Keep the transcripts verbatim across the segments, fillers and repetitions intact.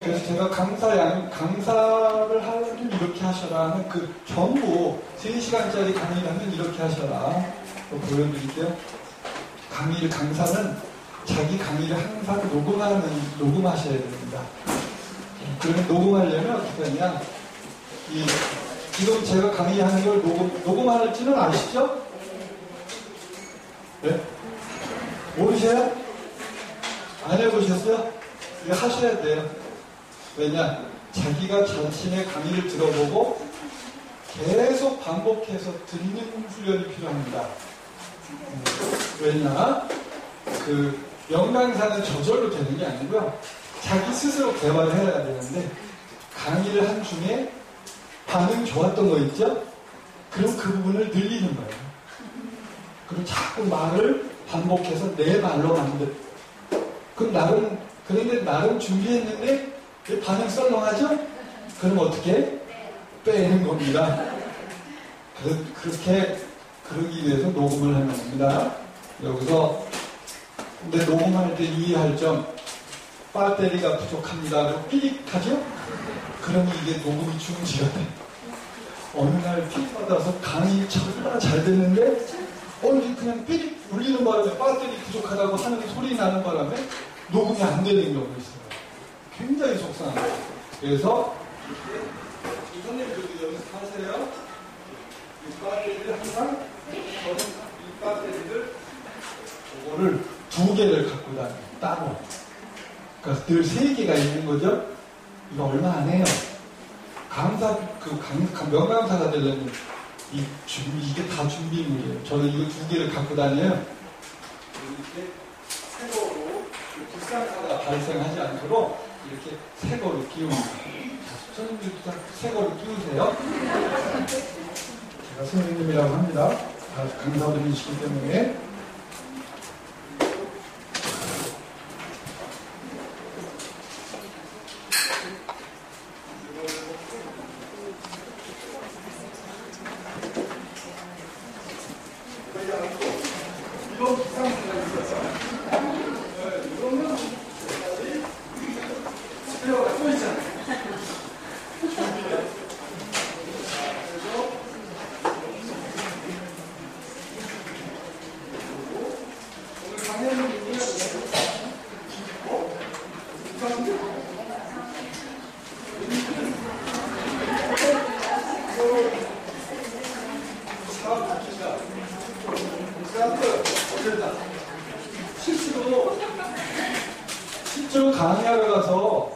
그래서 제가 강사, 양, 강사를 하려면 이렇게 하셔라 하는 그 전부 세 시간짜리 강의를 하면 이렇게 하셔라. 보여드릴게요. 강의를, 강사는 자기 강의를 항상 녹음하는, 녹음하셔야 됩니다. 그러면 녹음하려면 어떻게 하냐. 이, 지금 제가 강의하는 걸 녹음, 녹음할지는 아시죠? 네? 모르세요? 안 해보셨어요? 이거 하셔야 돼요. 왜냐? 자기가 자신의 강의를 들어보고 계속 반복해서 듣는 훈련이 필요합니다. 음, 왜냐? 그 명강사는 저절로 되는 게 아니고요. 자기 스스로 개발을 해야 되는데 강의를 한 중에 반응 좋았던 거 있죠? 그럼 그 부분을 늘리는 거예요. 그럼 자꾸 말을 반복해서 내 말로 만들. 그럼 나름, 그런데 나름 준비했는데 반응 썰렁하죠? 그럼 어떻게? 빼는 겁니다. 그, 그렇게, 그러기 위해서 녹음을 하는 겁니다. 여기서, 근데 녹음할 때 유의할 점, 배터리가 부족합니다. 그리고 삐릭하죠? 그러면 이게 녹음이 중지가 돼. 어느 날 삐릭 받아서 강의 얼마나 잘 됐는데, 어, 이게 그냥 삐릭 울리는 바람에 배터리 부족하다고 하는 소리 나는 바람에 녹음이 안 되는 경우가 있어요. 굉장히 속상합니다. 그래서, 이 선생님들도 연습하세요. 이 배터리를 항상, 저는 이 배터리를, 이거를 두 개를 갖고 다녀요. 따로. 그러니까 늘 세 개가 있는 거죠? 이거 얼마 안 해요. 강사, 그, 강, 명강사가 되려면, 이, 준비, 이게 다 준비물이에요. 저는 이거 두 개를 갖고 다녀요. 이렇게 새 거로, 불상사가 발생하지 않도록, 이렇게 새 거로 끼웁니다. 선생님들도 다 새 거로 끼우세요. 제가 선생님이라고 합니다. 다 강사분이시기 때문에. 실제로 강의하러 가서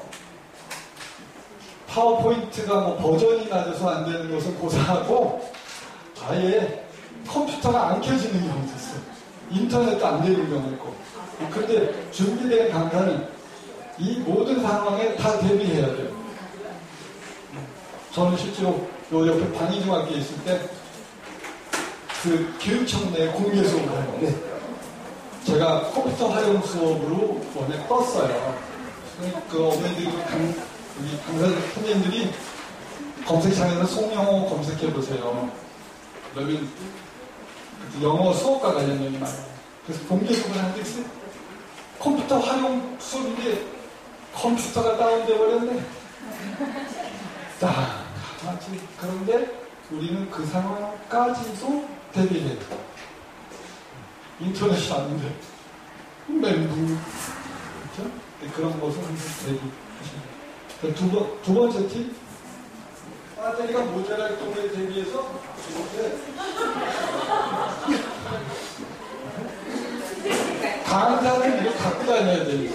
파워포인트가 뭐 버전이 낮아서 안 되는 것은 고사하고 아예 컴퓨터가 안 켜지는 경우도 있어요. 인터넷도 안 되는 경우도 있고. 그런데 준비된 강사는 이 모든 상황에 다 대비해야 돼요. 저는 실제로 요 옆에 방위중학교에 있을 때 그 교육청 내 공개 수업을 하는데 제가 컴퓨터 활용 수업으로 원래 떴어요. 그 어머니들이 강, 우리 강사 선생님들이 검색창에서 송영호 검색해보세요. 그러면 영어 수업과 관련된 많아요. 그래서 공개 수업을 하는데 컴퓨터 활용 수업인데 컴퓨터가 다운돼 버렸네. 딱 마치 그런데 우리는 그 상황까지도 대비해요. 인터넷이 안 돼. 멘붕. 그렇죠? 그런 것은 대비하시면 두 번, 두 번째 팁. 배터리가 모자랄 경우에 대비해서 이렇게 강사는 이렇게 갖고 다녀야 돼요.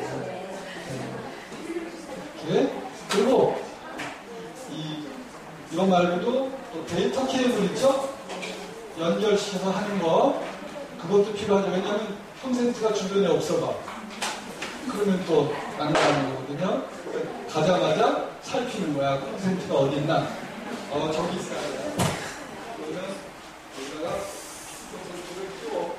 이렇게. 그리고 이, 이거 말고도 또 데이터 케이블 있죠? 연결시켜서 하는 거. 그것도 필요하죠. 왜냐하면 콘센트가 주변에 없어봐. 그러면 또 난감한 거거든요. 가자마자 살피는 거야. 콘센트가 어디 있나? 어, 저기 있어야 돼. 그러면 여기다가 콘센트를 끼워.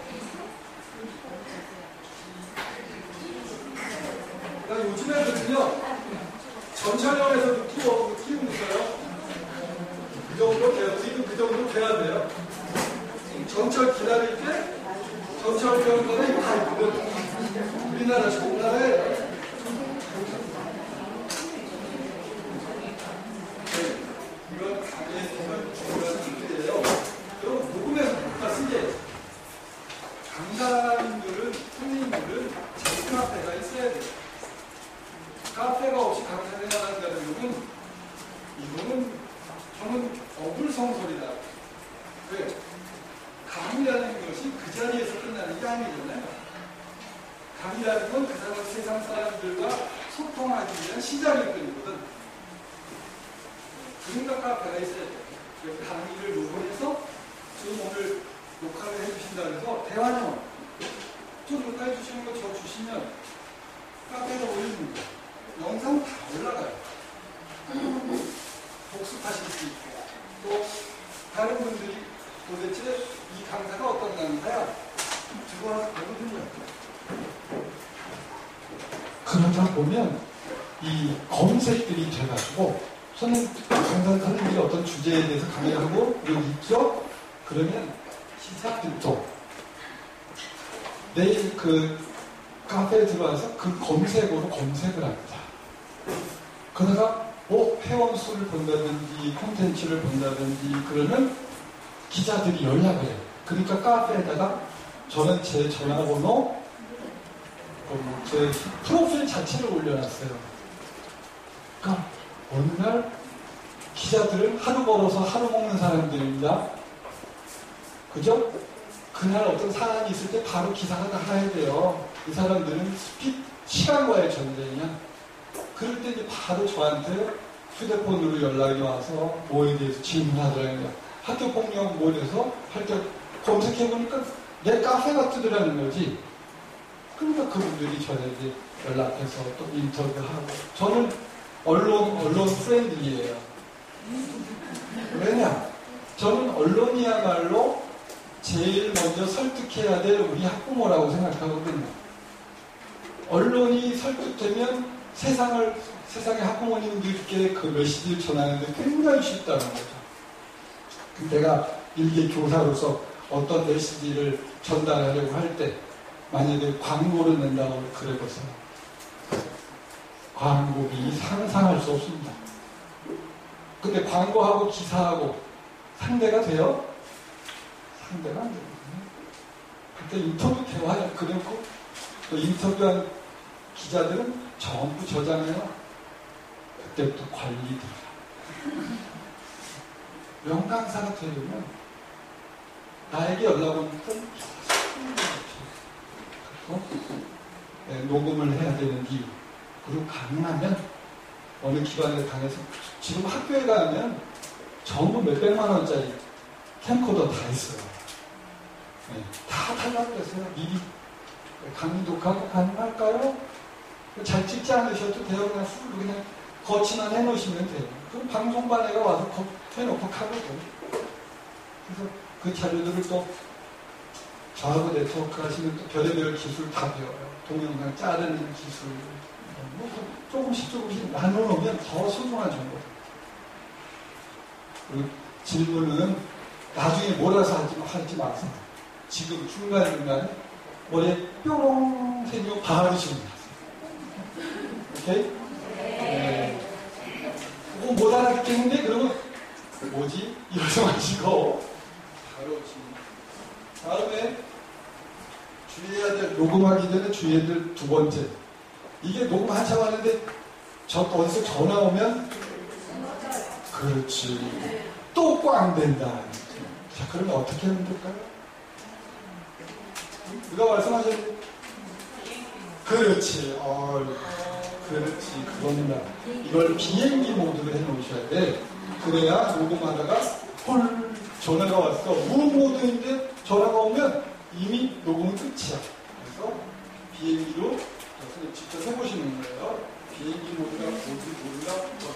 그러니까 요즘에는요, 전차량에서도 끼워, 끼우고 있어요. 그 정도 돼요. 지금 그 정도 돼야 돼요. 전철 기다릴 때 전철 병원에 다 있거든. 우리나라 좋은 나라에 카페가 없이 강사를 나간다는 것은 이거는 저는 어불성설이다. 왜? 강의라는 것이 그 자리에서 끝나는 게 아니잖아요. 강의라는 건 그 사람 세상 사람들과 소통하기 위한 시작일 뿐이거든. 그러니까 카페가 있어야 돼. 여기 강의를 녹음해서 지금 오늘 녹화를 해주신다 그래서 대화는 저 녹화해 주시는 거 저 주시면 카페에 올리는 거 영상 다 올라가요. 복습하실 수 있고 또 다른 분들이 도대체 이 강사가 어떤 강사야? 들어와서 보거든요. 그러다 보면 이 검색들이 돼가지고 저는 강사님들이 어떤 주제에 대해서 강의를 하고 여기 있죠? 그러면 시작부터 내일 그 카페에 들어와서 그 검색어로 검색을 합니다. 그러다가 뭐 회원수를 본다든지 콘텐츠를 본다든지 그러면 기자들이 연락을 해요. 그러니까 카페에다가 저는 제 전화번호 어, 제 프로필 자체를 올려놨어요. 그러니까 어느 날 기자들은 하루 벌어서 하루 먹는 사람들입니다. 그죠? 그날 어떤 사안이 있을 때 바로 기사가 나가야 돼요. 이 사람들은 스피, 시간과의 전쟁이야. 그럴 때 이제 바로 저한테 휴대폰으로 연락이 와서 뭐에 대해서 질문하더라고요. 학교 폭력 뭐에 대해서 할 때 검색해보니까 내 카페가 뜨더라는 거지. 그러니까 그분들이 저에게 연락해서 또 인터뷰하고. 저는 언론, 언론 프렌들리예요. 왜냐? 저는 언론이야말로 제일 먼저 설득해야 될 우리 학부모라고 생각하거든요. 언론이 설득되면 세상을, 세상의 학부모님들께 그 메시지를 전하는데 굉장히 쉽다는 거죠. 내가 일개 교사로서 어떤 메시지를 전달하려고 할 때, 만약에 광고를 낸다고 그래보세요. 광고비 상상할 수 없습니다. 근데 광고하고 기사하고 상대가 돼요? 상대가 안 되거든요. 그때 인터뷰 대화야. 그리고 또 인터뷰한 기자들은 전부 저장해요. 그때부터 관리 들어가. 명강사가 되려면 나에게 연락 오는 건 네, 녹음을 해야 되는 이유. 그리고 가능하면 어느 기관에 다녀서 지금 학교에 가면 전부 몇백만 원짜리 캠코더 다 있어요. 네, 다 달라고 그랬어요. 미리 강의 녹화 가능할까요? 잘 찍지 않으셔도 돼요. 그냥 술로 그냥 거치만 해놓으시면 돼요. 그럼 방송반에가 와서 해놓고 하거든. 그래서 그 자료들을 또 저하고 네트워크 하시면 또 별의별 기술 다 배워요. 동영상 자르는 기술. 뭐 조금씩 조금씩 나눠놓으면 더 소중한 정보다. 그리고 질문은 나중에 몰아서 하지, 하지 마세요. 지금 중간중간에 머리에 뾰롱 생기고 바로 질문하세요. 오케이? 네. 뭐 못 알아듣겠는데? 그러면 뭐지? 이러지 마시고 바로 질문. 다음에 주의해야 될, 녹음하기 전에 주의해야 될 두 번째. 이게 녹음 한참 하는데 저 어디서 전화 오면 그렇지. 또 꽝 된다. 자, 그러면 어떻게 하면 될까요? 누가 말씀하셨는데? 그렇지. 어, 그렇지. 그겁니다. 이걸 비행기 모드로 해놓으셔야 돼. 그래야 녹음하다가 헐 전화가 왔어. 무음 모드인데 전화가 오면 이미 녹음은 끝이야. 그래서 비행기로 직접 해보시는 거예요. 비행기 모드가 모드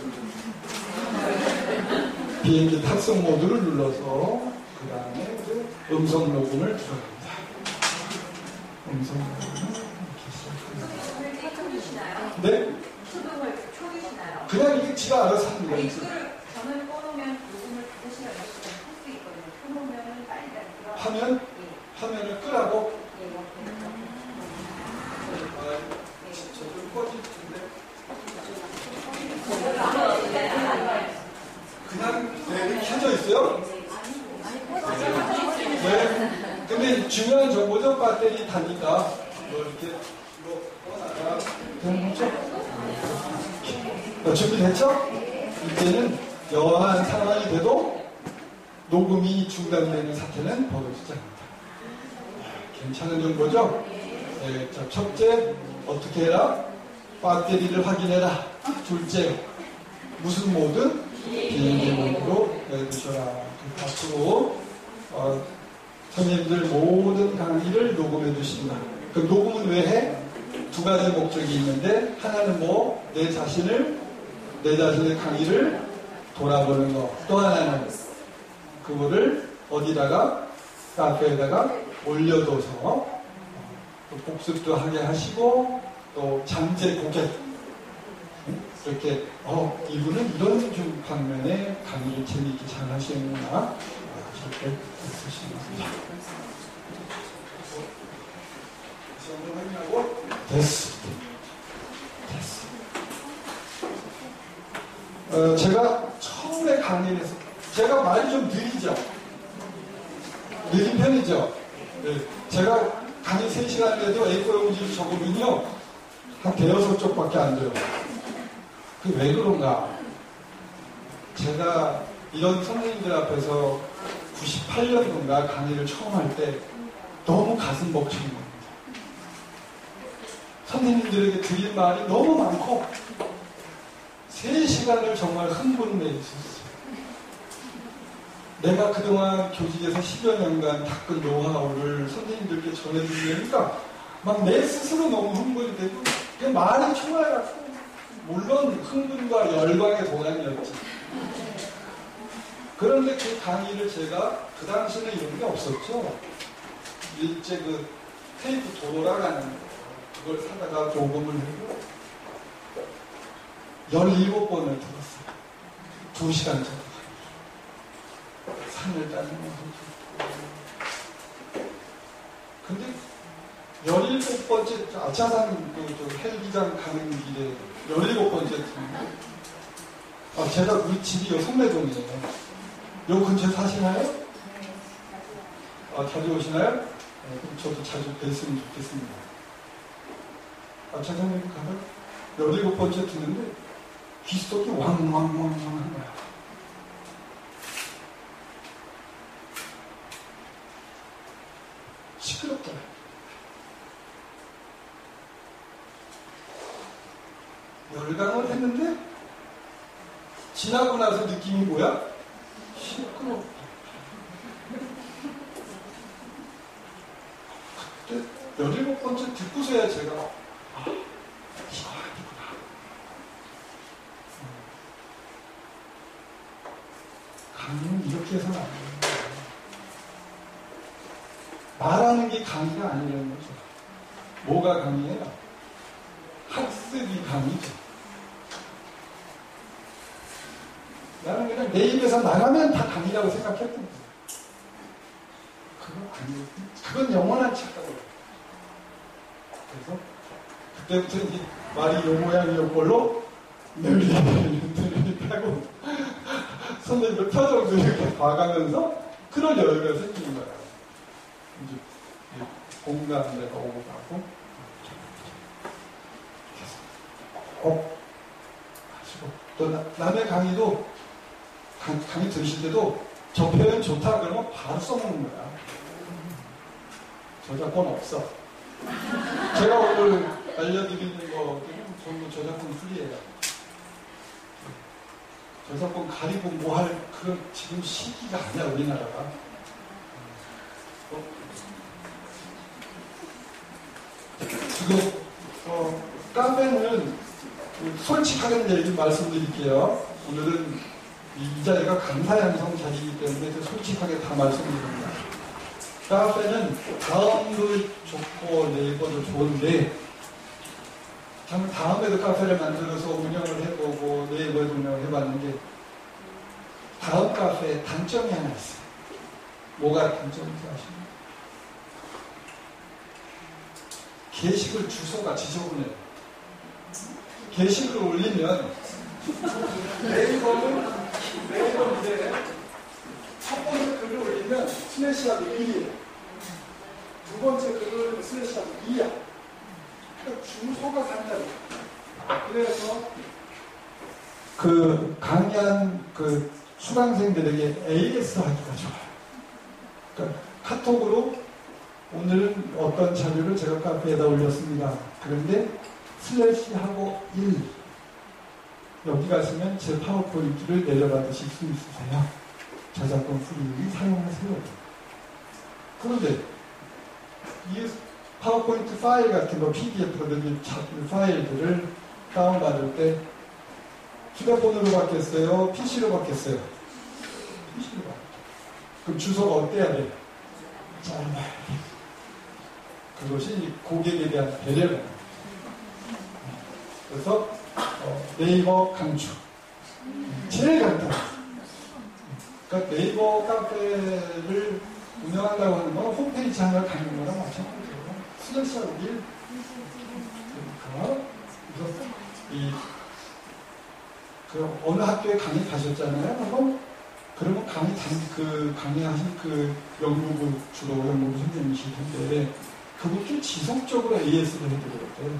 모드가 비행기 탑승 모드를 눌러서 그 다음에 음성 녹음을 들어갑니다. 음성 녹음을 이렇게 시작합니다. 네? 수동을 초기시나요? 그냥 이게 지가 알아서 하는 거예요. 이거를 전화를 꺼놓으면 녹음을 다섯 시간 할 수 있거든요. 켜놓으면 빨리 들어. 화면? 예. 화면을 끄라고? 예. 아, 저도 꺼질 텐데. 그냥 네, 켜져 있어요? 네. 근데 중요한 정보죠. 배터리 다니까 뭐 이렇게 뭐 꺼놨다가 되는 거죠? 어, 준비됐죠? 이제는 여한 상황이 돼도 녹음이 중단되는 사태는 벌어지지 않는다. 괜찮은 정보죠? 네, 자, 첫째, 어떻게 해라? 배터리를 확인해라. 둘째, 무슨 모드? 비행기 모드로 해두셔라. 앞으로 어, 선생님들 모든 강의를 녹음해 주신다. 그 녹음은 왜 해? 두 가지 목적이 있는데, 하나는 뭐 내 자신을 내 자신의 강의를 돌아보는 거. 또 하나는 그거를 어디다가 카페에다가 올려둬서 또 복습도 하게 하시고, 또 잠재 고객 이렇게 어 이분은 이런 좀 방면에 강의를 재미있게 잘 하시는구나 이렇게 쓰시면 됩니다. 시험을 확인하고 됐어 됐어. 어, 제가 처음에 강의를 해서 제가 말이 좀 느리죠. 느린 편이죠. 네. 제가 강의 세 시간인데도 에이 사 용지를 적으면요 한 대여섯 쪽밖에 안 돼요. 그게 왜 그런가? 제가 이런 선생님들 앞에서 구십팔 년도인가 강의를 처음 할 때 너무 가슴 벅찬 겁니다. 선생님들에게 드린 말이 너무 많고 세 시간을 정말 흥분해 있었어요. 내가 그동안 교직에서 십여 년간 닦은 노하우를 선생님들께 전해드리니까 막 내 스스로 너무 흥분이 되고 그 말이 총알같고 물론 흥분과 열광의 도가니였지. 그런데 그 강의를 제가 그 당시에는 이런 게 없었죠. 일제 그 테이프 돌아가는 거 그걸 사다가 녹음을 하고 열일곱 번을 들었어요. 두 시간 정도. 산을 따지면서. 근데 열일곱 번째 아차산 그 헬기장 가는 길에 열일곱 번째 듣는데 아, 제가 우리 집이 요 성내동이에요. 요 근처에 사시나요? 아, 자주 오시나요? 네, 그럼 저도 자주 뵀으면 좋겠습니다. 아차산을 가면 열일곱 번째 듣는데 귀속이 왕왕왕왕 하는 거야. 시끄럽더라. 열강을 했는데 지나고 나서 느낌이 뭐야? 시끄럽다. 그때 열일곱 번째 듣고서야 제가 아, 이거 아니구나. 강의는 이렇게 해서는 안 된다. 말하는 게 강의가 아니라는 거죠. 뭐가 강의예요? 학습이 강의죠. 나는 그냥 내 입에서 나가면 다 강의라고 생각했던 거예요. 그건 아니에요. 그건 영원한 착각이에요. 그래서 그때부터 이제 말이 요 모양 요 꼴로 늘리늘리늘리 하고 선생님들 표정도 이렇게 봐가면서 그런 여유가 생기는 거예요. 이제 공감대가 오고 가고 꼭 하시고 또 나, 남의 강의도 강, 강의 들으실 때도 저 표현 좋다 그러면 바로 써먹는 거야. 저작권 없어. 제가 오늘 알려드리는 거 전부 저작권 풀이에요. 저작권 가리고 뭐 할 그런 지금 시기가 아니야 우리나라가. 지금 어, 카페는 솔직하게 얘기 말씀드릴게요. 오늘은 이 자리가 감사양성 자리이기 때문에 솔직하게 다 말씀드립니다. 카페는 다음도 좋고 네이버도 좋은데 저는 다음에도 카페를 만들어서 운영을 해보고 네이버에도 운영을 해봤는데 다음 카페에 단점이 하나 있어요. 뭐가 단점인지 아시나요? 게시글 주소가 지저분해요. 게시글을 올리면 네이버는 네이버 이제 첫 번째 글을 올리면 슬래시하고 일이에요. 두 번째 글을 올리면 슬래시하고 이야. 그러니까 주소가 산다고. 그래서 그 강의한 그 수강생들에게 에이에스 하기가 좋아요. 그러니까 카톡으로 오늘은 어떤 자료를 제가 카페에다 올렸습니다. 그런데 슬래시하고 일 여기 가시면 제 파워포인트를 내려받으실 수 있으세요. 저작권 프리 사용하세요. 그런데 이 파워포인트 파일 같은 거 피디에프로 된 파일들을 다운받을 때 휴대폰으로 받겠어요? 피시로 받겠어요? 피시로 받겠어요. 그럼 주소가 어때야 돼요? 짧아야 돼요. 그것이 고객에 대한 배려다. 그래서 어, 네이버 강추. 제일 간단해요. 그러니까 네이버 카페를 운영한다고 하는 건 홈페이지 하나 가는 거랑 마찬가지예요. 슬래시하고 일. 그러니까 그래서 이 그 어느 학교에 강의 가셨잖아요. 그럼 그러면 강의 그 강의하신 그 연구부 주로 연구부 선생님이실 텐데 그분께 지속적으로 에이에스를 해드렸대요.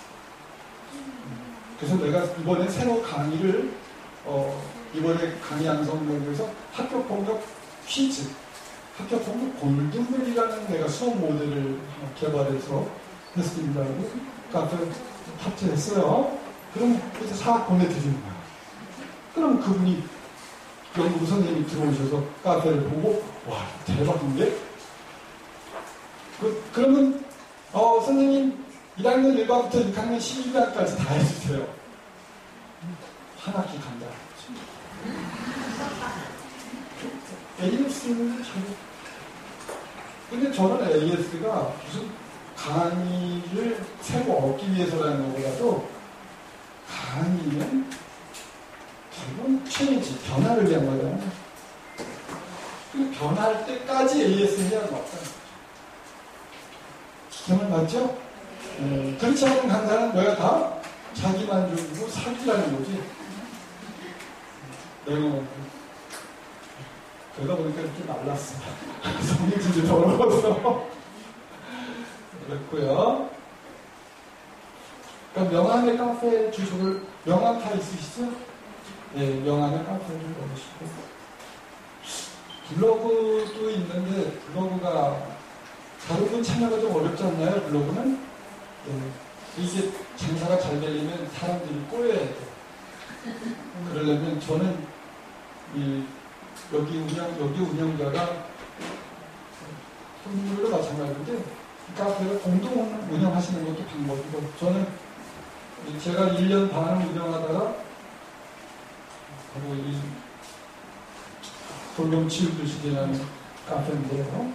그래서 내가 이번에 새로 강의를 어 이번에 강의 양성되면서 학교 폭력 퀴즈, 학교 폭력 골든벨이라는 내가 수업 모델을 개발해서 했습니다. 카페 탑재했어요. 그럼 이제 사학 보내드리는 거야. 그럼 그분이 연구부 선생님이 들어오셔서 카페를 보고 와 대박인데? 그, 그러면 어, 선생님 일 학년 일 반부터 육 학년 십이 반까지 다 해주세요. 한 학기 간다. 에이에스는 잘. 근데 저는 에이에스가 무슨 강의를 새로 얻기 위해서라는 것보다도 강의는 결국은 체인지, 변화를 위한 거잖아요. 그 변할 때까지 에이에스 해야 하는 거잖아요. 정말 맞죠? 음, 그렇지 않은 강사는 뭐야 다 자기 만족이고 사기라는 거지. 내가 뭐 그러다 보니까 이렇게 말랐어. 성질이 더러워서. 그렇고요. 그럼 명함의 카페 주소를 명함 다 있으시죠? 네, 명함의 카페를 넣으시고 블로그도 있는데 블로그가 다른 분 참여가 좀 어렵지 않나요? 블로그는? 네. 이게 장사가 잘 되려면 사람들이 꼬여야 돼요. 그러려면 저는 이 여기 운영, 여기 운영자가 손님들도 마찬가지인데 이 카페를 공동 운영하시는 것도 방법이고 저는 제가 일 년 반을 운영하다가 그리고 이 돌봄 치유교실이라는 카페인데요.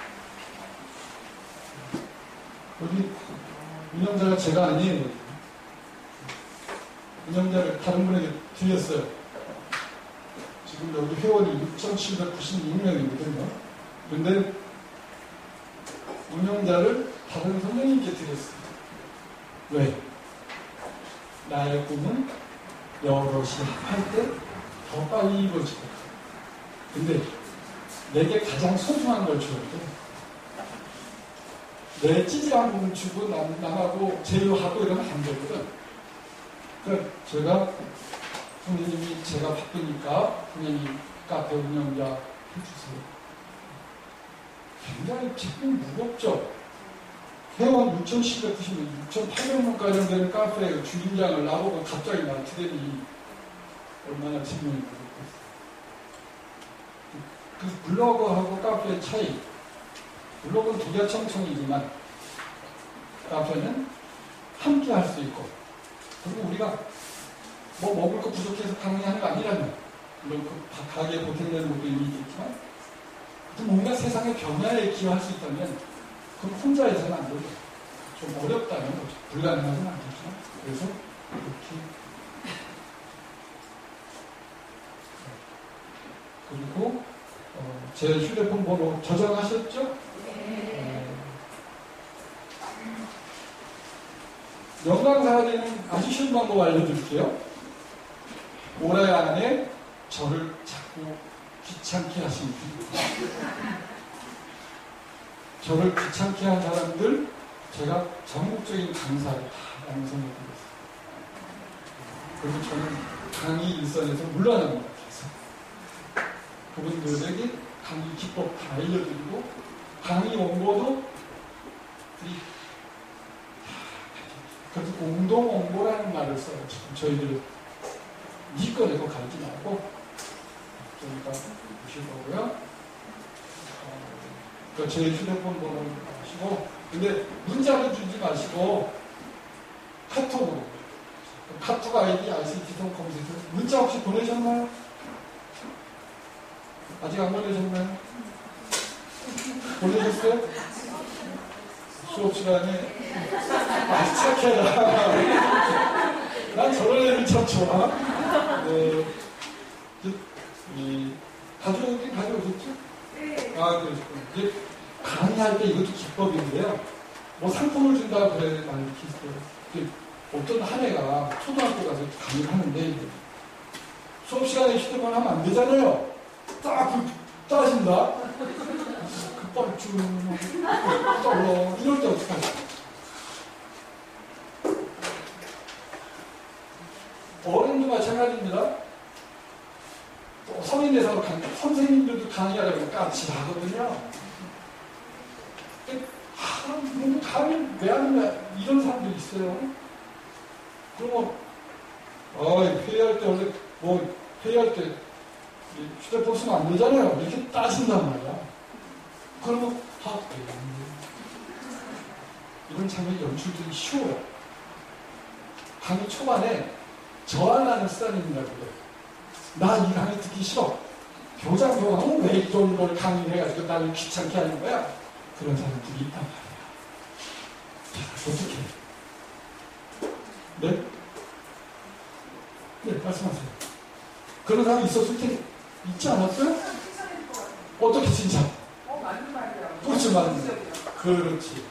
여기 운영자가 제가 아니에요. 운영자를 다른 분에게 드렸어요. 지금 여기 회원이 육천칠백구십육 명이거든요. 근데 운영자를 다른 선생님께 드렸어요. 왜? 나의 꿈은 여럿이 합할 때 더 빨리 이루어지고 근데 내게 가장 소중한 걸 줘야 돼. 내 찌질한 부분 주고 남, 남하고 제휴하고 이러면 안 되거든. 그러니까 제가 선생님이 제가 바쁘니까 선생님 카페 운영자 해주세요. 굉장히 책임이 무겁죠. 회원 육천칠백구십 명, 육천팔백 명가량 되는 카페의 주인장을 나보고 갑자기 맡으더니 얼마나 책임이 무겁겠어요. 그 블로그하고 카페의 차이. 블로그는 두개청청이지만 카페는 함께 할 수 있고 그리고 우리가 뭐 먹을 거 부족해서 강의하는 거 아니라면 물론 그 가게에 보탬되는 것도 이미 있겠지만 뭔가 세상의 변화에 기여할 수 있다면 그럼 혼자 해서는 안 되죠. 좀 어렵다는 거죠. 불가능하지는 않겠지만 그래서 이렇게 그리고 어, 제 휴대폰 번호 저장하셨죠? 네. 영광사가 되는 아주 쉬운 방법 알려드릴게요. 올해 안에 저를 자꾸 귀찮게 하신 분. 저를 귀찮게 한 사람들 제가 전국적인 강사를 다 양성해 드렸어요. 그래서 저는 강의 일선에서 물러납니다. 그래서 그분들에게 강의 기법 다 알려드리고 강의 원고도 이 그래서 공동 원고라는 말을 써요. 저희들 니 거내고 가르치 말고 그러니까 보시고요. 어, 그러니까 제 휴대폰 번호를 하시고 근데 문자로 주지 마시고 카톡으로 카톡 아이디 아이씨티통 컴퓨터 문자 혹시 보내셨나요? 아직 안 보내셨나요? 보내셨어요? 수업 시간에 아 착해라. 난 저런 애를 참 좋아. 네, 이 가져오긴 가져오셨죠? 아 그러셨군요. 이제 강의할 때 이것도 기법인데요. 뭐 상품을 준다고 그래 많이 있어요. 어떤 한 애가 초등학교 가서 강의를 하는데 수업 시간에 휴대폰 하면 안 되잖아요. 딱 따진다. 급발주 떨어 이럴 때 어떡하지? 어른도 마찬가지입니다. 또 성인 대상으로 강의, 선생님들도 강의하려면 까칠하거든요. 아, 뭐 강의 왜 하느냐 이런 사람들이 있어요. 그러면 어, 회의할 때 원래 뭐 회의할 때 휴대폰 쓰면 안 되잖아요. 이렇게 따진단 말이야. 그러면 아, 이런 장면 연출들이 쉬워요. 강의 초반에 저항하는 수단입니다. 나 이 강의 듣기 싫어. 교장 교황은 왜 이런 걸 강의를 해가지고 나를 귀찮게 하는 거야? 그런 사람들이 있단 말이야. 자, 어떻게 해? 네? 네, 말씀하세요. 그런 사람이 있었을 때 있지 않았어요? 어떻게 진짜? 어, 맞는 말이야. 그렇지, 맞는 말. 그렇지.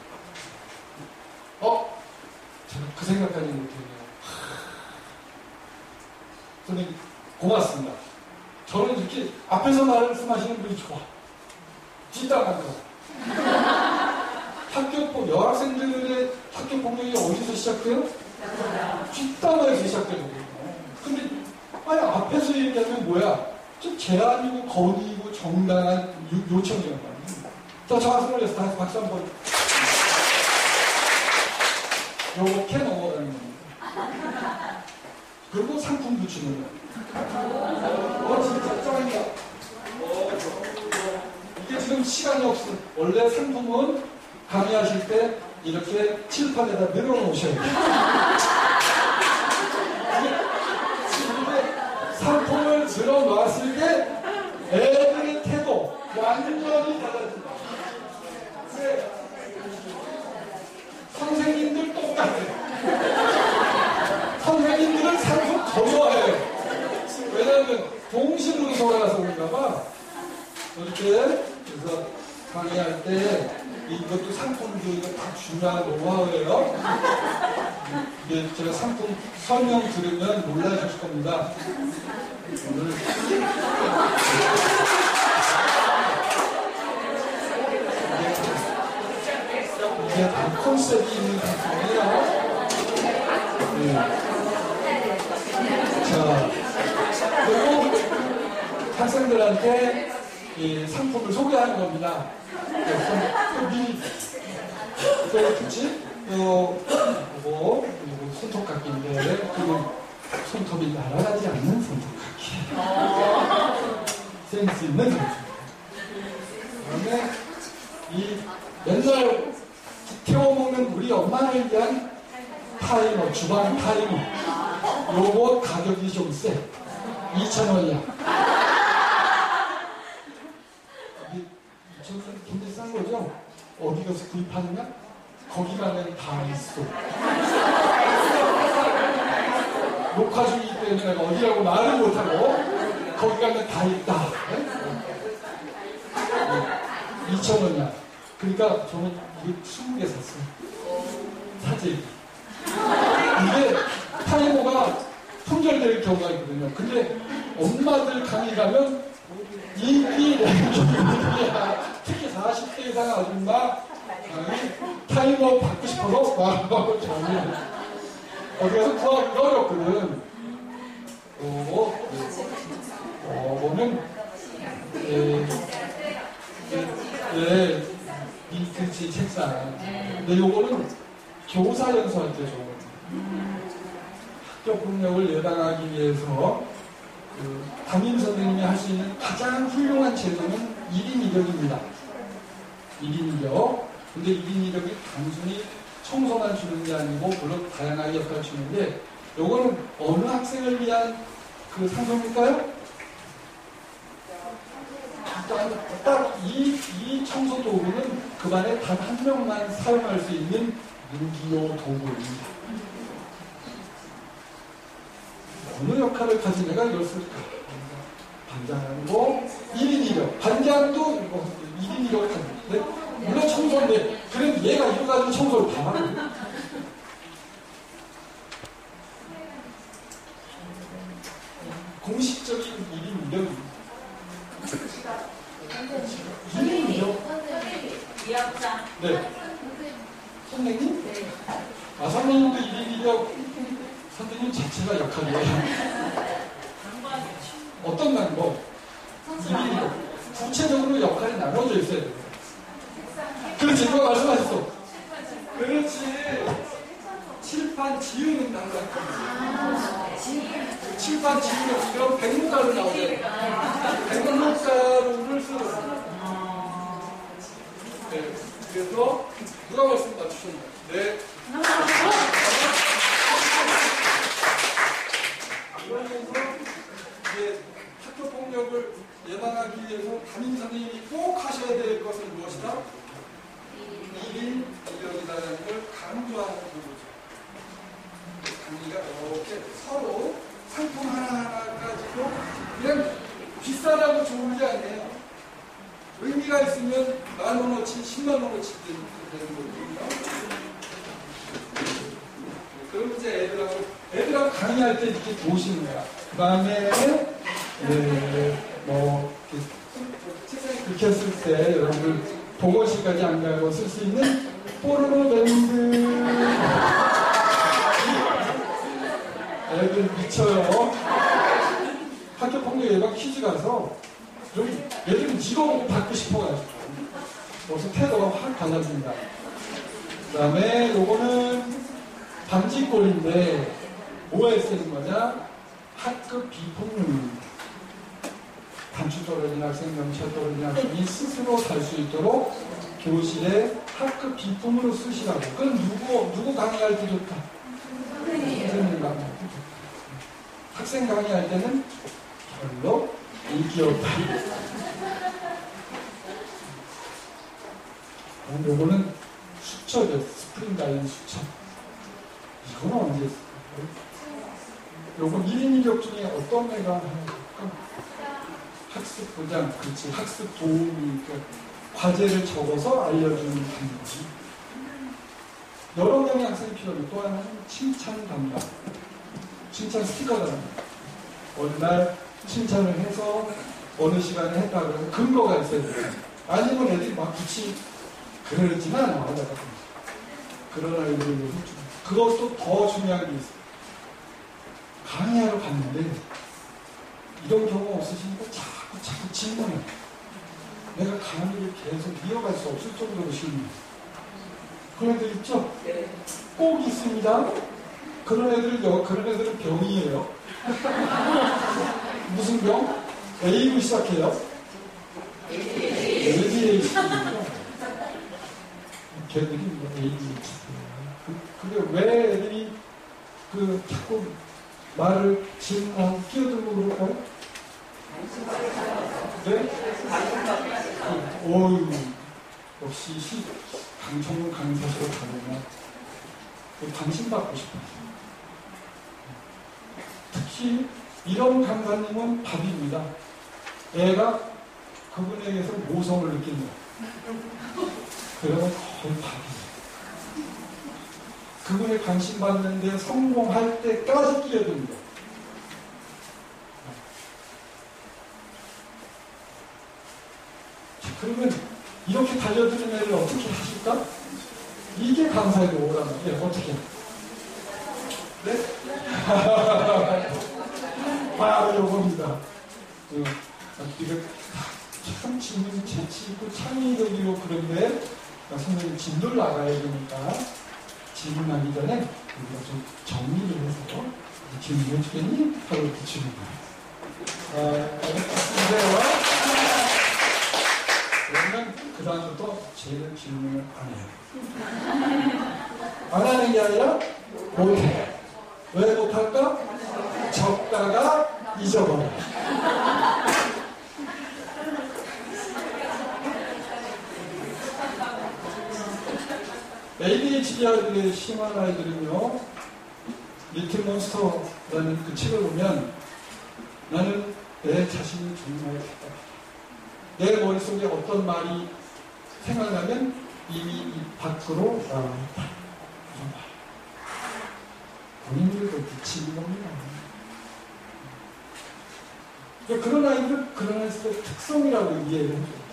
어? 제가 그 생각까지 못했네요. 선생님, 고맙습니다. 저는 이렇게 앞에서 말씀하시는 분이 좋아. 뒷담화가. 학교, 여학생들의 학교 폭력이 어디서 시작돼요? 뒷담화에서 시작되거든요. 근데, 아니, 앞에서 얘기하면 뭐야? 좀 제안이고, 건의고, 정당한 요, 요청이란 말이에요. 자, 저 학생을 위해서 다시 박수 한 번. 요렇게 넘어가는 겁니다. 그리고 상품도 주는 거예요. 어, 진짜 짱이다. 어, 이게 지금 시간이 없어. 원래 상품은 강의하실 때 이렇게 칠판에다 내려놓으셔야 돼요. 상품을 들어놨을 때 애들의 태도 완전히 달라집니다. 네. 선생님들 똑같아요. 선생님들은 상품 더 좋아해요. 왜냐하면 동심으로 돌아가서 그런가 봐. 이렇게 그래서 강의할 때 이것도 상품도 이거 다 중요한 노하우예요. 이게 제가 상품 설명 들으면 놀라실 겁니다. 오늘 이게 다 컨셉이 있는 상품이에요. 네. 자, 그리고 학생들한테 이 상품을 소개하는 겁니다. 그래서 미리 그렇지? 요 요거 요거 손톱깎이인데 그리고 손톱이 날아가지 않는 손톱깎이. 센스 있는 손톱. 그다음에 이 맨날 태워 먹는 우리 엄마를 위한 타이머, 주방 타이머. 요거 가격이 좀 세. 이천 원이야. 이천 원 굉장히 싼 거죠? 어디 가서 구입하느냐? 거기 가면 다 있어. 녹화 중이기 때문에 내가 어디라고 말을 못하고 거기 가면 다 있다. 네? 이천 원이야. 그러니까 저는 이거 스무 개 샀어요. 사재기. 이게 타이머가 품절될 경우가 있거든요. 근데 엄마들 강의 가면 인기 랭킹이야. 특히 사십 대 이상 아줌마 강의 타이머 받고 싶어서 막 저는 어디 가서 구하기가 어렵거든. 어, 근데 요거는 교사 연수할 때 좋은 학교 폭력을 예방하기 위해서 그 담임 선생님이 할 수 있는 가장 훌륭한 제도는 일 인 일 역입니다. 일 인 일 역. 근데 일 인 일 역이 단순히 청소만 주는 게 아니고 물론 다양하게 역할을 주는데 요거는 어느 학생을 위한 그 상소일까요? 딱 이 이 청소 도구는 그 반에 단 한 명만 사용할 수 있는 무기요 도구입니다. 어느 역할을 가진 애가 이걸 쓸까? 반장하고 일 인 일 역. 반장도 뭐 일 인 일 역을 하는데 물론 청소인데 그래도 얘가 이거 가지고 청소를 다 하는 거예요. 공식적인 일 인 일 역입니다. 일 인 일 역? 네. 선생님? 네. 아, 선생님도 일 인 일 역 선생님 자체가 역할이에요. 어떤 방법? 일 인 일 역. 구체적으로 역할이 나눠져 있어야 돼요. 그렇지, 누가 말씀하셨어. 그렇지. 칠판 지우는 단계. 칠판 지우는, 그럼 백목가루 나오잖아요. 백목가루를 쓰는 네. 그래서, 누가 말씀 맞추셨나요? 네. 그러면서, 이제 학교 폭력을 예방하기 위해서 담임 선생님이 꼭 하셔야 될 것은 무엇이다? 일 인 일 역이라는 걸 강조하는 거죠. 강의가 이렇게 서로 상품 하나하나 가지고 그냥 비싸다고 좋은 게 아니에요. 의미가 있으면 만 원어치, 십만 원어치 되는 거거든요. 그럼 이제 애들하고, 애들하고 강의할 때 이렇게 보시는 거야. 그 다음에, 네, 뭐, 책상에 긁혔을 때 여러분들 동호실까지 안 가고 쓸 수 있는 뽀로로 밴드. 애들 미쳐요. 학교 폭력 예방 퀴즈 가서 좀 얘들은 이거 보고 받고 싶어가지고 벌써 태도가 확 달라집니다. 그 다음에 요거는 방지골인데 뭐에 쓰는 거냐? 학급 비폭력입니다. 단추 떨어진 학생, 명찰 떨어진 학생이 스스로 살 수 있도록 교실에 학급 비품으로 쓰시라고. 그럼 누구, 누구 강의할 때 좋다? 선생님 강의할 때 좋다. 학생 강의할 때는 별로 인기 없다. 요거는 수첩이에요. 스프링 달린 수첩. 이건 언제 쓸까요? 요건 일 인 일 역 중에 어떤 애가 하는 학습 보장, 그렇지. 학습 도우미, 그러니까 과제를 적어서 알려주는 방법이. 여러 명의 학생이 필요해요. 또 하나는 칭찬 담당. 칭찬 스티커 담당. 어느 날 칭찬을 해서 어느 시간에 했다 그러면 근거가 있어야 돼요. 아니면 애들이 막 붙이, 그러지는 않아. 그런 아이들을 위해서 그것도 더 중요한 게 있어요. 강의하러 갔는데, 이런 경우 없으시니까 자꾸 자꾸 질문해. 내가 강의를 계속 이어갈 수 없을 정도로 질문해. 그런 애들 있죠? 네. 꼭 있습니다. 그런 애들, 그런 애들은 병이에요. 무슨 병? A로 시작해요. 에이디에이치디예요. 걔들이 뭐 에이디에이치디예요. 근데 왜 애들이 그 자꾸 말을 질문하고 끼어들고 그럴까요? 네? 어유 역시 시, 강청문 강사실 가면 관심 받고 싶어요. 특히 이런 강사님은 밥입니다. 애가 그분에게서 모성을 느낀다. 그러면 거의 밥이에요. 그분의 관심 받는데 성공할 때까지 끼어듭니다. 그러면 이렇게 달려드는 애를 어떻게 하실까? 이게 강사의 오라는 게 어떻게? 네? 바로 요겁니다. 이거 참 질문이 재치있고 창의적이고 그런데 그러니까 선생님 진도를 나가야 되니까 질문하기 전에 우리가 좀 정리를 해서 질문해 주겠니? 하고 이렇게 질문해요. 아, 알겠습니다. 그러면 그 다음부터 제일 질문을 안 해요. 안 하는 게 아니라 못해. 왜 못할까? 적다가 잊어버려. 에이디에이치디 아이들의 심한 아이들은요, 리틀 몬스터라는 그 책을 보면 나는 내 자신이 정말 답답해. 내 머릿속에 어떤 말이 생각나면 이미 입 밖으로 나온다. 본인들도 미치는 겁니다. 그런 아이들은 그런 아이들의 특성이라고 이해를 해줘요.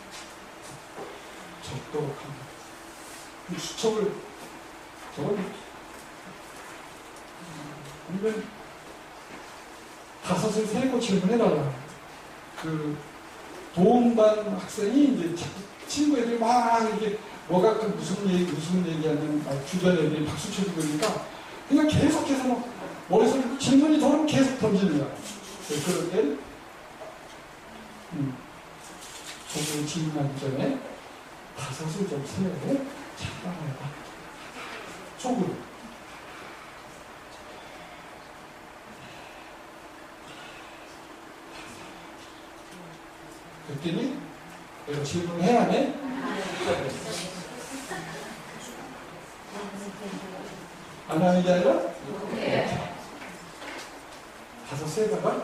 적도록 합니다. 수첩을 적어놓죠. 아니면 다섯을 세고 질문해달라. 그 도움반 학생이 이제 친구 애들이 막 이렇게 뭐가 그 무슨 얘기 무슨 얘기하는 주변 애들이 박수 쳐주고 그러니까 그냥 계속해서 막 머릿속에 질문이 돌면 계속 던지는 거야. 그럴 땐 음, 조금 질문하기 전에 다섯을 좀 세우고 잠깐 해봐. 속으로. 그랬더니 내가 질문을 해야 해. 안 하는 게 아니라 네. 다섯 세다가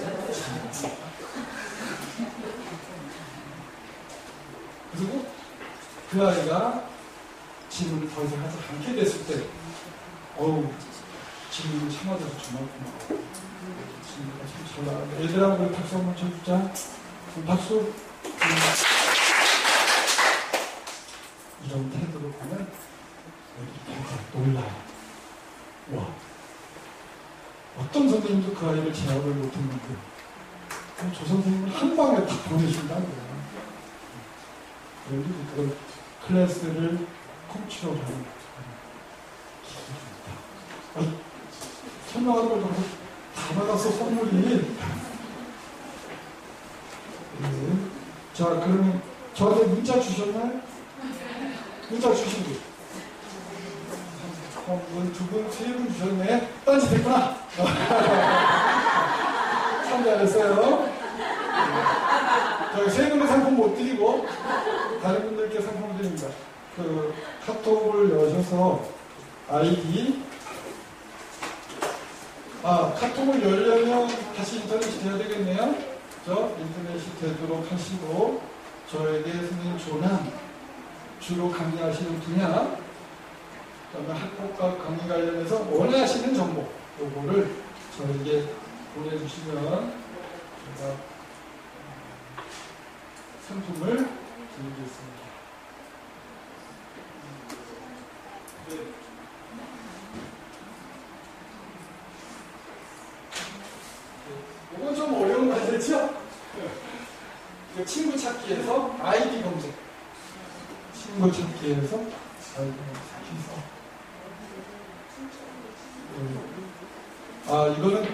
그리고 그 아이가 질문을 더 이상 하지 않게 됐을 때 어우 질문을 참아줘서 정말 고마워. 질문가 참 잘 나가네. 얘들아 우리 박수 한번 쳐주자. 박수. 음. 이런 태도를 보면 애들이 놀라요. 와 어떤 선생님도 그 아이를 제압을 못했는데 저 선생님은 한 방에 다 보내준다는 거야. 그런데 그걸 클래스를 컴퓨터로 하는 기술입니다. 설명하는 걸 보고 다 받았어 선물이. 네. 자 그러면 저한테 문자 주셨나요? 문자 주신 분. 한 분, 두 분, 세 분 주셨네. 딴지 됐구나. 참 잘했어요. 저희 세 분의 상품 못 드리고 다른 분들께 상품 드립니다. 그 카톡을 여셔서 아이디 아 카톡을 열려면 다시 인터넷이 돼야 되겠네요. 저 인터넷이 되도록 하시고 저에게 선생님 조남 주로 강의하시는 분야 그다음에 학폭과 강의 관련해서 원하시는 정보 요거를 저에게 보내주시면 제가 상품을 드리겠습니다. 네. 이건 좀 어려운 과제죠? 네. 친구 찾기에서 아이디 검색. 친구 찾기에서 아이디 검색해서. 네. 아, 이거는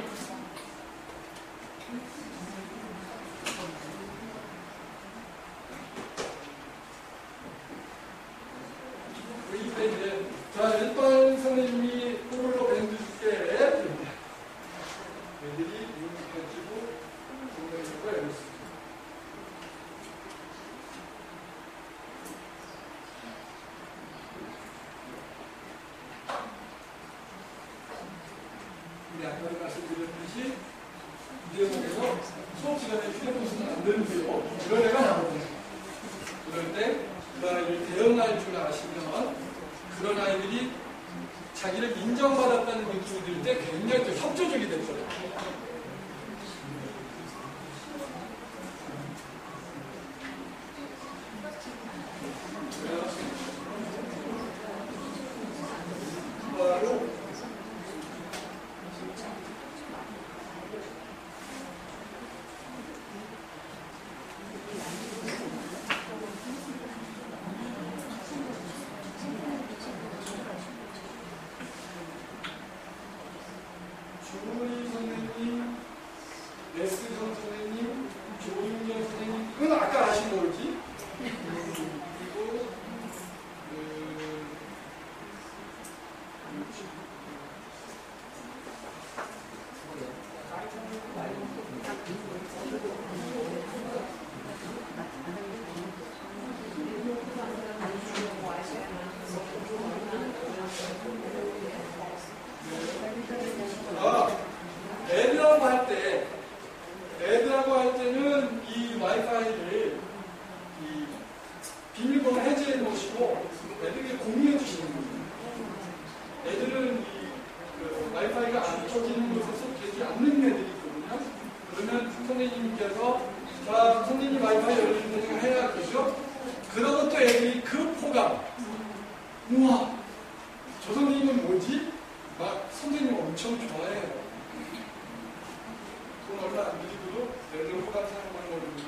자, 일단 선생님이 홀로 밴드 줄게. 애들이 이용해가지고 공부하는 거 알고 있습니다. 우리 아까 말씀드렸듯이 이대목에서 수업 시간에 휴대폰 쓰면 안 되는데요. 이런 애가 나오거든요. 그럴 때 그 아이를 대응할 줄 아시면 그런 아이들이 자기를 인정받았다는 느낌이 들 때 굉장히 또 협조적이 될 거예요. 바로 누리고도 내는 호감 사용하는 겁니다.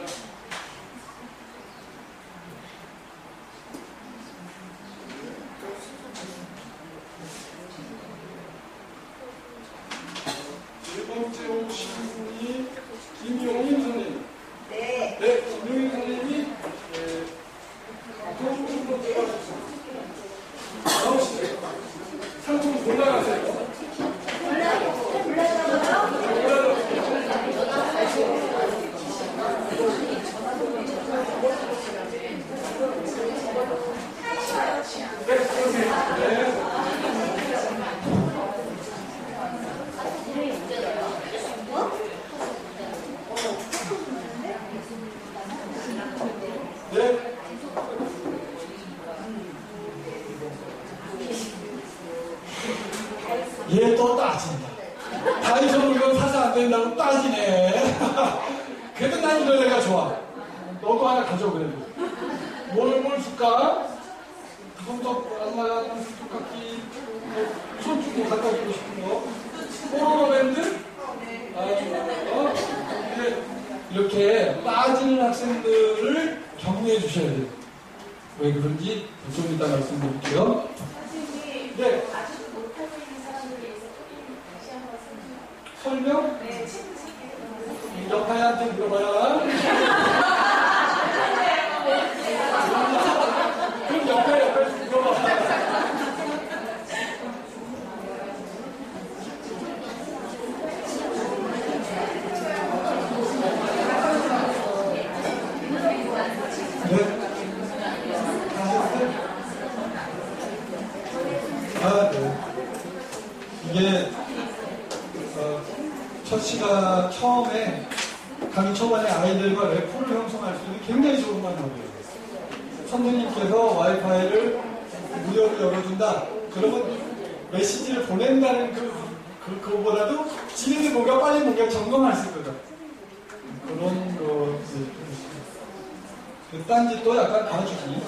네 번째 오신 분이 김용인 선생님. 네. 네, 김용인 선생님이 네, 앞으로 나오시죠. 상품 골라가세요. 얘 또 따진다. 다이소 물건 사서 안 된다고 따지네. 그래도 난 이런 애가 좋아. 너도 하나 가져, 그래도. 뭘, 뭘 줄까? 손톱, 엄마가 손톱깎이, 손 주고 갖다 주고 싶은 거. 포로밴드? 아, 어? 근데 이렇게 빠지는 학생들을 격려해 주셔야 돼요. 왜 그런지 좀 이따 말씀드릴게요. 선생님, 네. 아주 못하고 있는 사람들 위해서 토끼 다시 한번 설명. 설명? 네, 친구 새끼. 여파이한테 물어봐라. 그럼 여파이 옆에서 물어봐. 네. 아, 네. 이게, 어, 첫 시간 처음에, 강의 초반에 아이들과 래퍼를 형성할 수 있는 굉장히 좋은 방법이에요. 선생님께서 와이파이를 무료로 열어준다. 그러면 메시지를 보낸다는 그, 그, 그거보다도 지네들 뭔가 빨리 뭔가 점검할 수 있거든. 그런 거, 그 딴짓도 약간 봐주기.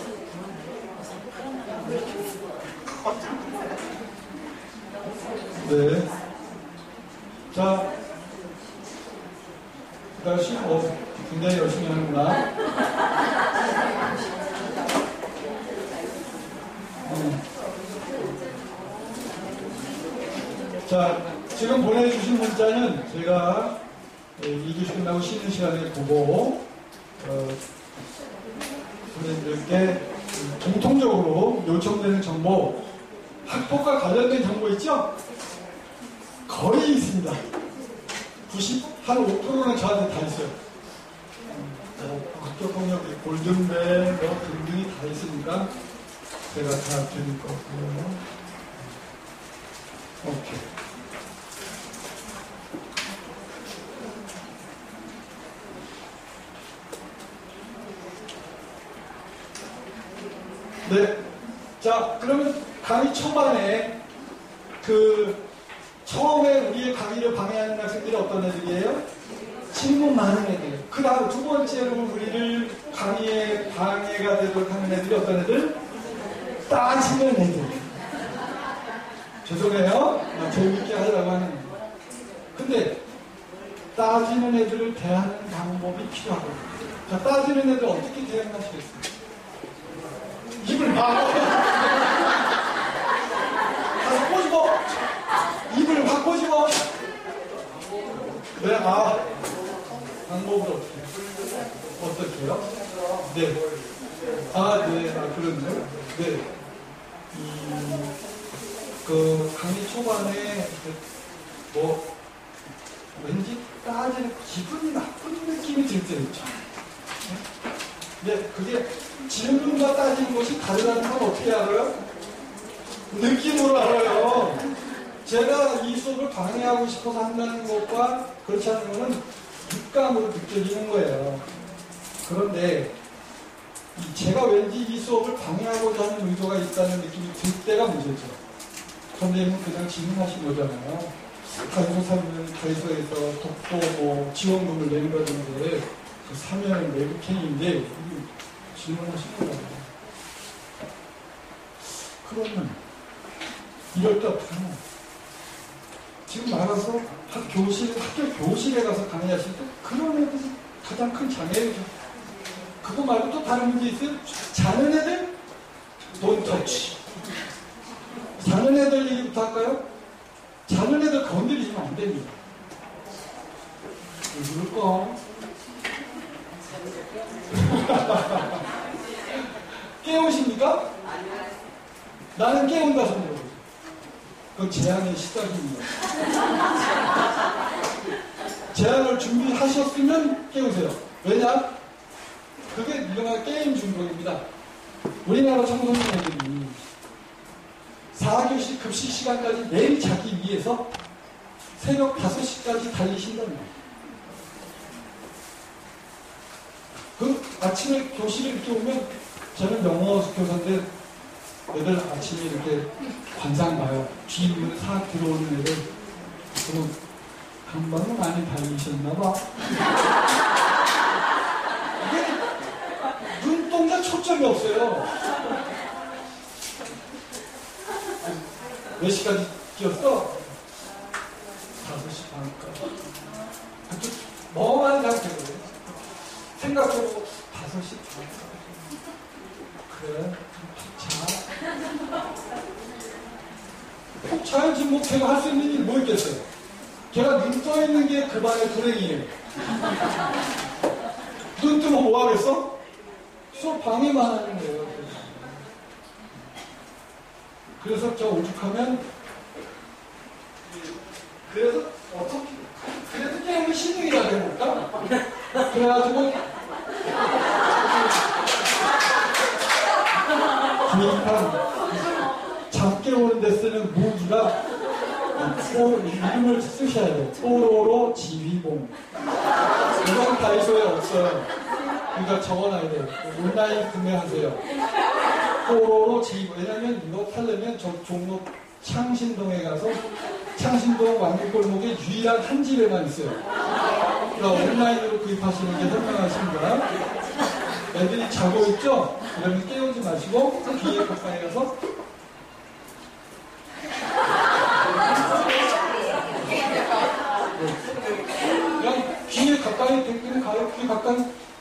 네. 자, 그 다시, 어, 굉장히 열심히 하는구나. 음. 자, 지금 보내주신 문자는 제가 이 교시 끝나고 쉬는 시간에 보고, 어, 선생님들께 공통적으로 요청되는 정보, 학폭과 관련된 정보 있죠? 거의 있습니다. 구십, 한 오 퍼센트는 저한테 다 있어요. 뭐, 학교폭력, 골든벨, 뭐, 등등이 다 있으니까 제가 다 드릴 거고요. 오케이. 네. 자, 그러면 강의 초반에 그 처음에 우리의 강의를 방해하는 학생들이 어떤 애들이에요? 질문 많은 애들. 그 다음 두 번째로 우리를 강의에 방해가 되도록 하는 애들이 어떤 애들? 따지는 애들. 죄송해요. 재밌게 하려고 하는 애들. 근데 따지는 애들을 대하는 방법이 필요하거든요. 자, 따지는 애들 어떻게 대응하시겠어요? 입을 막 가서 꼬집어. 입을 확 꼬집어. 네, 아, 방법을 어떻게 어떻게요? 네. 아, 네, 아, 그런데요? 네. 음, 그 강의 초반에 뭐 왠지 따지는 기분이 나쁜 느낌이 들 때 있죠. 네, 그게 질문과 따지는 것이 다르다는 건 어떻게 알아요? 느낌으로 알아요. 제가 이 수업을 방해하고 싶어서 한다는 것과 그렇지 않은 것은 육감으로 느껴지는 거예요. 그런데 제가 왠지 이 수업을 방해하고자 하는 의도가 있다는 느낌이 들 때가 문제죠. 선생님은 그냥 질문하신 거잖아요. 다이소 사면 다이소에서 독도 뭐 지원금을 내는다던데 그 사면은 외국행위인데 질문하신 거잖아요. 그러면 이럴 때 어떡하냐? 지금 나가서 학 교실, 학교 교실에 가서 강의하실 때 그런 애들이 가장 큰 장애예요. 그거 말고 또 다른 문제 있어요? 자는 애들? Don't touch. 자는 애들 얘기부터 할까요? 자는 애들 건드리시면 안 됩니다. 왜 그럴까? 깨우십니까? 나는 깨운다 손으로. 그건 재앙의 시작입니다. 재앙을 준비하셨으면 깨우세요. 왜냐? 그게 유명한 게임 중독입니다. 우리나라 청소년들이 사 교시 급식 시간까지 매일 자기 위해서 새벽 다섯 시까지 달리신다는 거예요. 그 아침에 교실에 이렇게 오면 저는 영어 교사인데 애들 아침에 이렇게 관상 봐요. 뒷문 싹 들어오는 애들. 그럼 금방 많이 달리셨나봐. 이게 눈동자 초점이 없어요. 몇 시까지 뛰었어? 다섯 시 반까지. 멍하니 생각해요. 생각해보고 다섯 시 반까지. 그래, 자. 꼭 자야지 뭐 걔가 할 수 있는 일이 뭐 있겠어요? 걔가 눈 떠 있는 게 그 반의 불행이에요. 눈 뜨면 뭐 하겠어? 수업 방해만 하는 거예요. 그래서 저 오죽하면 그래서 어떻게 그래서 게임을 신중이라고 해볼까? 그래가지고 주입한 잠 깨우는 데 쓰는 무기가 뽀, 이름을 쓰셔야 돼요. 뽀로로 지휘봉. 이건 다이소에 없어요. 그러니까 적어놔야 돼요. 온라인 구매하세요. 뽀로로 지휘봉. 왜냐면 이거 하려면 저 종로 창신동에 가서 창신동 왕국골목에 유일한 한 집에만 있어요. 그러니까 온라인으로 구입하시는 게 현명하십니다. 애들이 자고 있죠? 그러면 깨우지 마시고 귀에 가까이 가서 그냥 귀에 가까이 대기는 가요. 귀 가까이.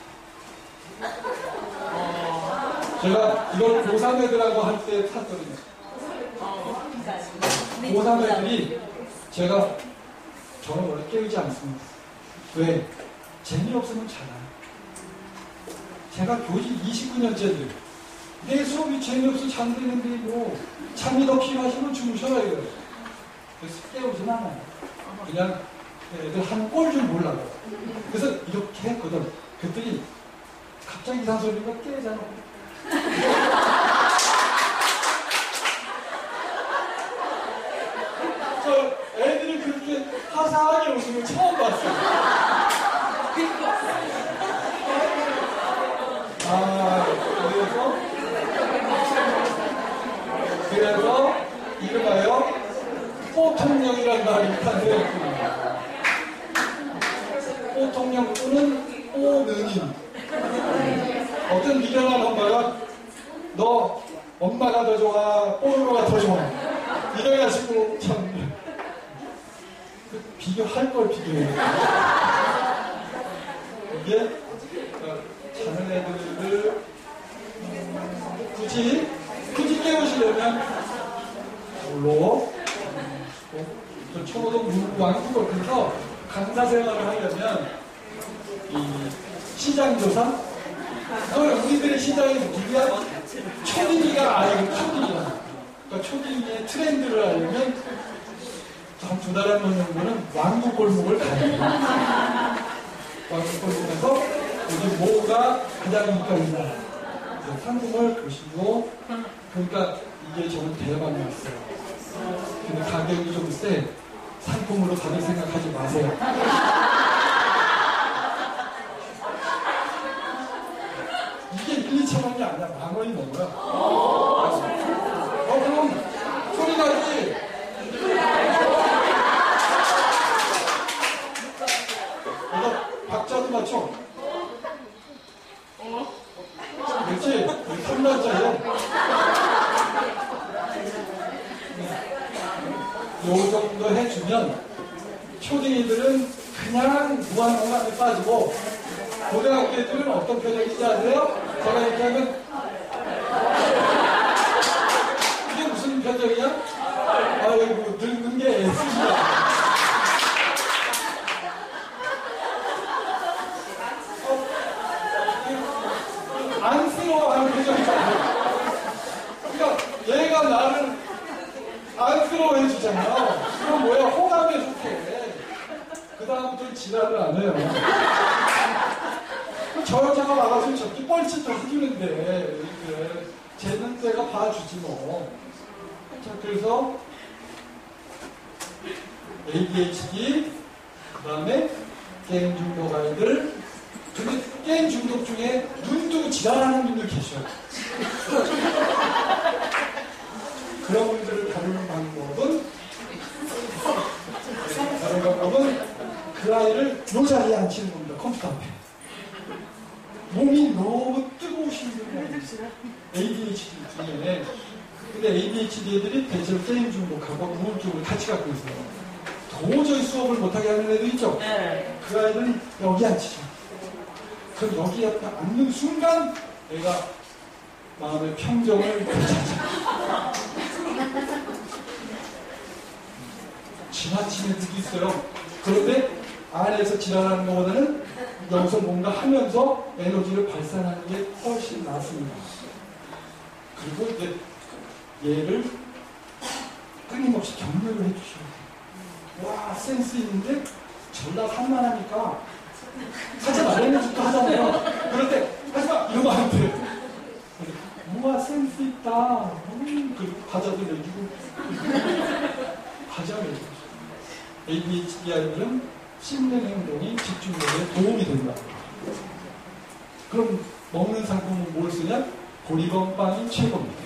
제가 이걸 고삼 애들하고 할 때 탔거든요. 고삼 애들이 제가 저는 원래 깨우지 않습니다. 왜? 재미없으면 자요. 제가 교직 이십구 년째인데 내 수업이 재미없어 잠드는데 뭐 잠이 더 필요하시면 주무셔라 이거예요. 그래서 깨우진 않아요. 그냥 애들 한 꼴 좀 몰라요. 그래서 이렇게 했거든. 그랬더니 갑자기 이상 소리가 깨잖아. 저 애들이 그렇게 화사하게 웃는 걸 처음 봤어요. 아, 그래서 그래서 이름하여 뽀통령이라는 말이 탄생했습니다. 뽀통령 또는 뽀느님. 어떤 미련한 엄마가 너 엄마가 더 좋아, 뽀로로가 더 좋아. 이래가지고 참 비교할 걸 비교해요. 이게 자는 애들을 음, 굳이 굳이 깨우시려면 물로 저 초고등 왕국을 그래서 강사 생활을 하려면 이 시장조사 어, 우리들의 시장이 누구야? 초딩이가 아니고 초딩이야. 그러니까 초딩의 트렌드를 알려면 한 두 달에 한 번 정도는 왕국 골목을 가야 돼요. 왕국 골목에서 여기 뭐가 가장 인기있나 상품을 보시고 그러니까 이게 저는 대박이었어요. 근데 가격이 좀 세. 상품으로 받을 생각하지 마세요. 이게 일, 이천 원이 아니라 만 원이 넘어요. 어, 그럼 소리 나지? 이거 박자도 맞춰. 그렇지? 삼 단짜리야. 요 정도 해주면 있으면 초딩이들은 그냥 무한공감에 빠지고 고등학교 애들은 어떤 표정인지 아세요? 제가 이렇게 하면 이게 무슨 표정이야? 아이고 늙은 게 애쓰시다. 안쓰러워하는 표정이잖아요. 그러니까 얘가 나를 안쓰러워해 주잖아요. 그럼 뭐야? 호감해 줄게. 그 다음부터 지랄을 안 해요. 저 여자가 와가지고 저렇게 뻘짓도 해주는데 이렇게 쟤는 때가 봐주지 뭐. 자, 그래서 에이디에이치디, 그 다음에 게임 중독 아이들. 근데 게임 중독 중에 눈 뜨고 지랄하는 분들 계셔요. 그런 분들을 다루는 방법은 다른 방법은 그 아이를 요 자리에 앉히는 겁니다. 컴퓨터 앞에. 몸이 너무 뜨거우신 분들 에이디에이치디 중에. 근데 에이디에이치디 애들이 대체로 게임 중독하고 우울증을 같이 갖고 있어요. 도저히 수업을 못하게 하는 애들 있죠? 네. 그 아이들은 여기 앉히죠. 그럼 여기 약간 앉는 순간 내가 마음의 평정을 되찾아. 지나친 애들도 있어요. 그런데 안에서 지랄하는 것보다는 여기서 뭔가 하면서 에너지를 발산하는 게 훨씬 낫습니다. 그리고 이제 얘를 끊임없이 격려를 해주셔야 돼요. 와, 센스 있는데 전략 한만하니까 하지 말라는 짓도 하잖아요. 그럴 때 하지마! 이러면 안 돼. 우와, 센스 있다. 음, 그리고 과자도 내주고 과자 내주고. 에이디에이치디 아이들은 씹는 행동이 집중력에 도움이 된다. 그럼 먹는 상품은 뭘 쓰냐? 보리건빵이 최고입니다.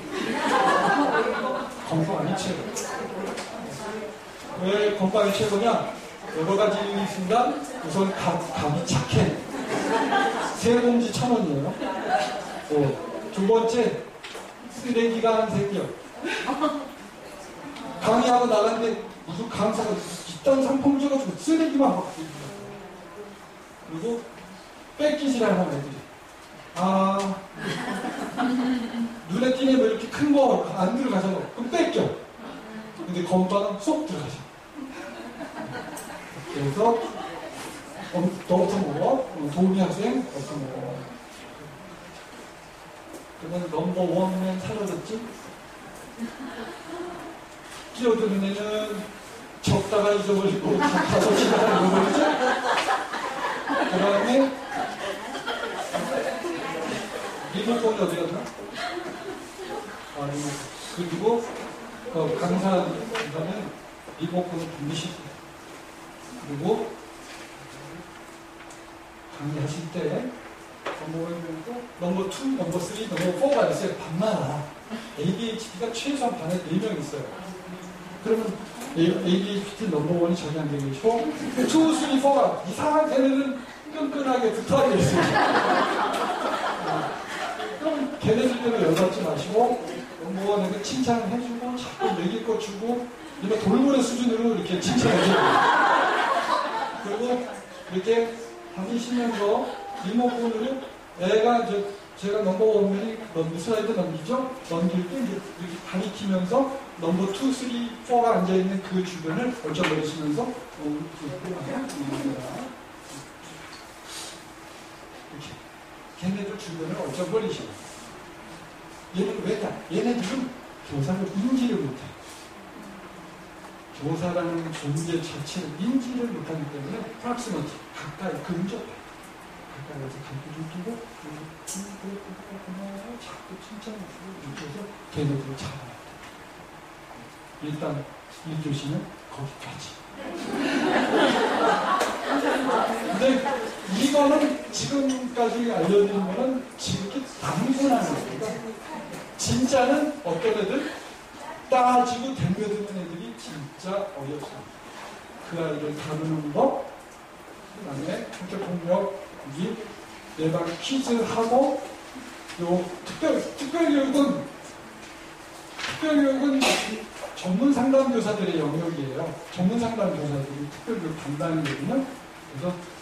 건빵이 최고. 왜 건빵이 최고냐? 여러 가지 이유가 있습니다. 우선 값, 값이 착해. 세 봉지 천 원이에요. 어, 두 번째, 쓰레기가 한 새끼요. 강의하고 나갔는데 무슨 강사가 이딴 상품을 줘가지고 쓰레기만 막. 그리고 뺏기질 않아, 애들이. 아, 눈에 띄네 뭐 이렇게 큰 거 안 들어가잖아. 그럼 뺏겨. 근데 건빵은 쏙 들어가죠. 그래서 어, 너부터 먹어? 도우미 학생 어떻게 먹어? 그러면 넘버 원맨 사라졌지? 끼어드는 애는 적다가 잊어버리고 다섯 시다가 잊어버리죠? 그 다음에 리모컨이 어디 갔나? 아, 리모컨. 그리고 어, 강사는 리모컨을 반드시 그리고 강의하실 때 넘버 투, 넘버 쓰리, 넘버 포가 있어요. 반마다 에이디에이치디가 최소한 반에 네 명 있어요. 그러면 에이디에이치디 넘버 원이 전혀 안 되겠고 투, 쓰리, 포가 이상한 걔네는 끈끈하게 붙어하게 있어요. 그럼 걔네들 때문에 열받지 마시고 넘버 원에게 칭찬을 해주고 자꾸 먹일 거 주고 이거 돌고래 수준으로 이렇게 칭찬해줘요. 그리고 이렇게 다니시면서 리모컨으로 애가 이제 제가 넘버 원맨이 넘기 슬라이드 넘기죠? 넘길 때 이제 이렇게 가리키면서 넘버 투, 쓰리, 포가 앉아있는 그 주변을 얼쩍거리시면서 이렇게 걔네들 주변을 얼쩍거리시고 얘는 왜냐? 얘네들은 교사를 인지를 못해. 교사라는 존재 자체를 인지를 못하기 때문에 프락시머티, 가까이, 근접해. 가까이에서 간도 좀 끼고 자꾸 칭찬해주고 이렇게 해서 걔네들을 잡아야 돼. 일단 일 교시는 거기까지. 근데 이거는 지금까지 알려드린 거는 지극히 단순한 겁니다. 진짜는 어떤 애들? 따지고 덤벼드는 애들이 진짜 어렵습니다. 그 아이를 다루는 법, 그 다음에 학교폭력, 이 예방 퀴즈하고, 요 특별, 특별교육은, 특별교육은 전문 상담 교사들의 영역이에요. 전문 상담 교사들이 특별히 담당이거든요. 그래서